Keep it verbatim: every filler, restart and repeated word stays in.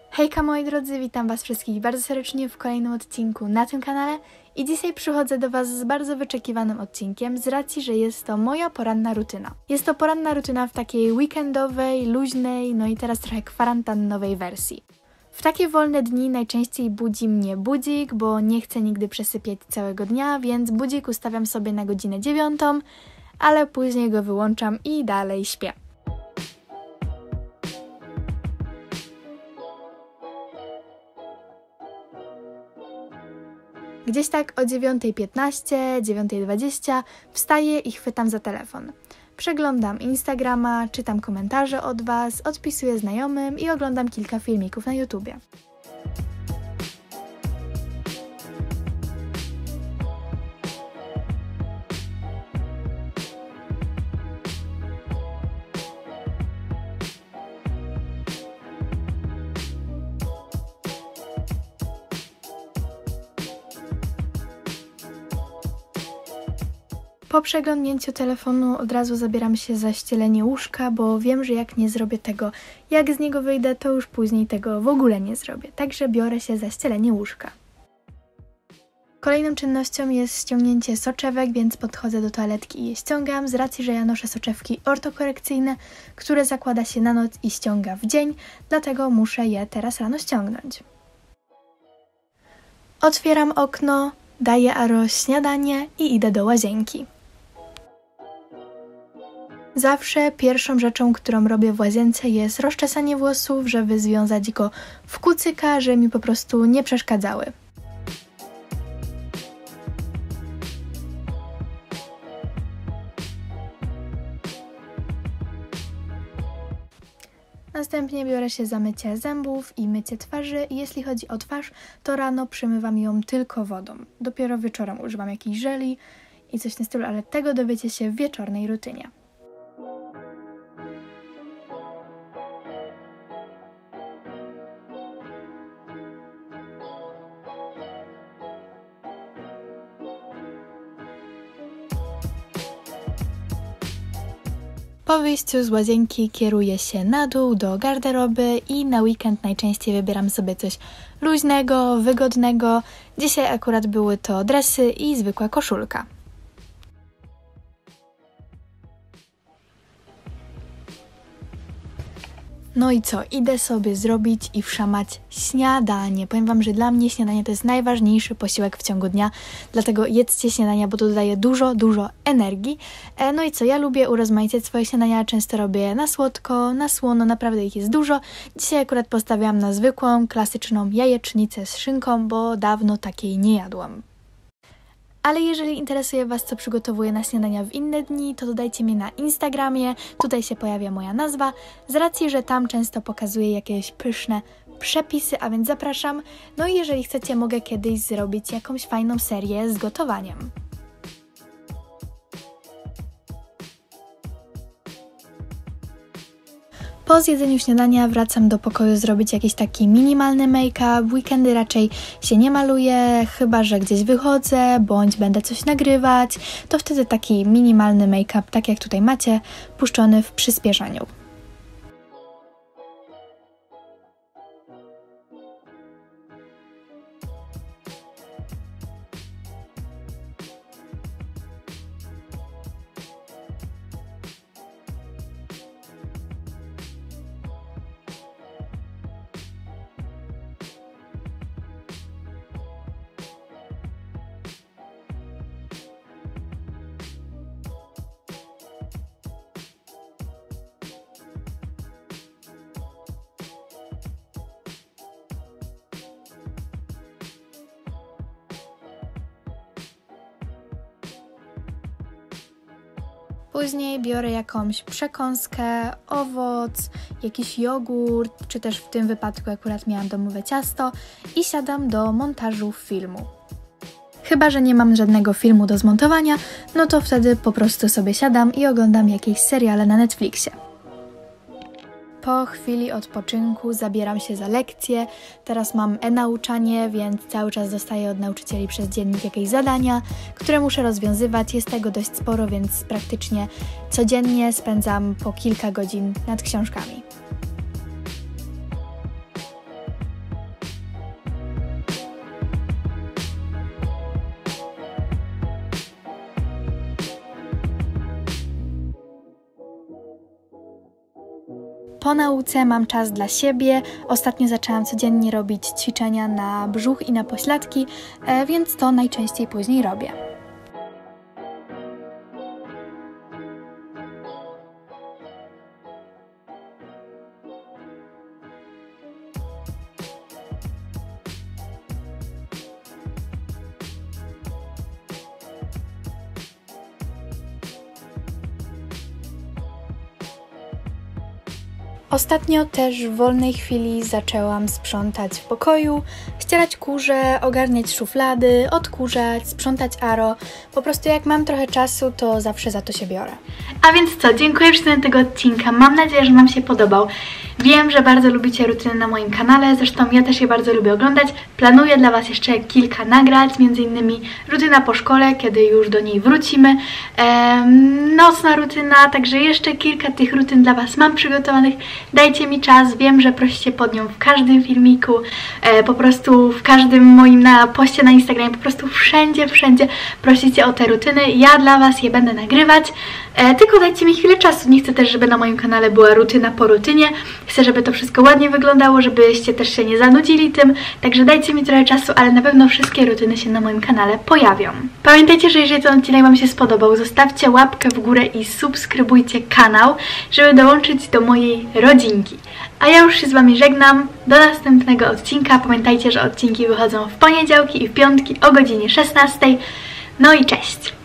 Hejka moi drodzy, witam was wszystkich bardzo serdecznie w kolejnym odcinku na tym kanale i dzisiaj przychodzę do was z bardzo wyczekiwanym odcinkiem z racji, że jest to moja poranna rutyna. Jest to poranna rutyna w takiej weekendowej, luźnej, no i teraz trochę kwarantannowej wersji. W takie wolne dni najczęściej budzi mnie budzik, bo nie chcę nigdy przesypiać całego dnia, więc budzik ustawiam sobie na godzinę dziewiątą, ale później go wyłączam i dalej śpię. Gdzieś tak o dziewiąta piętnaście, dziewiąta dwadzieścia wstaję i chwytam za telefon. Przeglądam Instagrama, czytam komentarze od was, odpisuję znajomym i oglądam kilka filmików na YouTubie. Po przeglądnięciu telefonu od razu zabieram się za ścielenie łóżka, bo wiem, że jak nie zrobię tego, jak z niego wyjdę, to już później tego w ogóle nie zrobię. Także biorę się za ścielenie łóżka. Kolejną czynnością jest ściągnięcie soczewek, więc podchodzę do toaletki i je ściągam, z racji, że ja noszę soczewki ortokorekcyjne, które zakłada się na noc i ściąga w dzień, dlatego muszę je teraz rano ściągnąć. Otwieram okno, daję Aro śniadanie i idę do łazienki. Zawsze pierwszą rzeczą, którą robię w łazience, jest rozczesanie włosów, żeby związać go w kucyka, żeby mi po prostu nie przeszkadzały. Następnie biorę się za mycie zębów i mycie twarzy i jeśli chodzi o twarz, to rano przemywam ją tylko wodą. Dopiero wieczorem używam jakiejś żeli i coś w tym stylu, ale tego dowiecie się w wieczornej rutynie. Po wyjściu z łazienki kieruję się na dół do garderoby i na weekend najczęściej wybieram sobie coś luźnego, wygodnego. Dzisiaj akurat były to dresy i zwykła koszulka. No i co? Idę sobie zrobić i wszamać śniadanie. Powiem wam, że dla mnie śniadanie to jest najważniejszy posiłek w ciągu dnia, dlatego jedzcie śniadania, bo to dodaje dużo, dużo energii. E, no i co? Ja lubię urozmaicać swoje śniadania, często robię na słodko, na słono, naprawdę ich jest dużo. Dzisiaj akurat postawiłam na zwykłą, klasyczną jajecznicę z szynką, bo dawno takiej nie jadłam. Ale jeżeli interesuje was, co przygotowuję na śniadania w inne dni, to dodajcie mnie na Instagramie, tutaj się pojawia moja nazwa, z racji, że tam często pokazuję jakieś pyszne przepisy, a więc zapraszam. No i jeżeli chcecie, mogę kiedyś zrobić jakąś fajną serię z gotowaniem. Po zjedzeniu śniadania wracam do pokoju zrobić jakiś taki minimalny make-up. W weekendy raczej się nie maluję, chyba że gdzieś wychodzę, bądź będę coś nagrywać. To wtedy taki minimalny make-up, tak jak tutaj macie, puszczony w przyspieszaniu. Później biorę jakąś przekąskę, owoc, jakiś jogurt, czy też w tym wypadku akurat miałam domowe ciasto i siadam do montażu filmu. Chyba że nie mam żadnego filmu do zmontowania, no to wtedy po prostu sobie siadam i oglądam jakieś seriale na Netflixie. Po chwili odpoczynku zabieram się za lekcje. Teraz mam e-nauczanie, więc cały czas dostaję od nauczycieli przez dziennik jakieś zadania, które muszę rozwiązywać. Jest tego dość sporo, więc praktycznie codziennie spędzam po kilka godzin nad książkami. po nauce mam czas dla siebie. Ostatnio zaczęłam codziennie robić ćwiczenia na brzuch i na pośladki, więc to najczęściej później robię. Ostatnio też w wolnej chwili zaczęłam sprzątać w pokoju, ścierać kurze, ogarniać szuflady, odkurzać, sprzątać aro. Po prostu jak mam trochę czasu, to zawsze za to się biorę. A więc co, dziękuję za tego odcinka. Mam nadzieję, że Wam się podobał. Wiem, że bardzo lubicie rutyny na moim kanale, zresztą ja też je bardzo lubię oglądać. Planuję dla Was jeszcze kilka nagrać, między innymi rutyna po szkole, kiedy już do niej wrócimy. Ehm, nocna rutyna, także jeszcze kilka tych rutyn dla Was mam przygotowanych. Dajcie mi czas, wiem, że prosicie pod nią w każdym filmiku, e, po prostu w każdym moim na poście na Instagramie, po prostu wszędzie, wszędzie prosicie o te rutyny. Ja dla Was je będę nagrywać, e, tylko dajcie mi chwilę czasu. Nie chcę też, żeby na moim kanale była rutyna po rutynie. Chcę, żeby to wszystko ładnie wyglądało, żebyście też się nie zanudzili tym, także dajcie mi trochę czasu, ale na pewno wszystkie rutyny się na moim kanale pojawią. Pamiętajcie, że jeżeli ten odcinek Wam się spodobał, zostawcie łapkę w górę i subskrybujcie kanał, żeby dołączyć do mojej rodzinki. A ja już się z Wami żegnam, do następnego odcinka. Pamiętajcie, że odcinki wychodzą w poniedziałki i w piątki o godzinie szesnastej. No i cześć!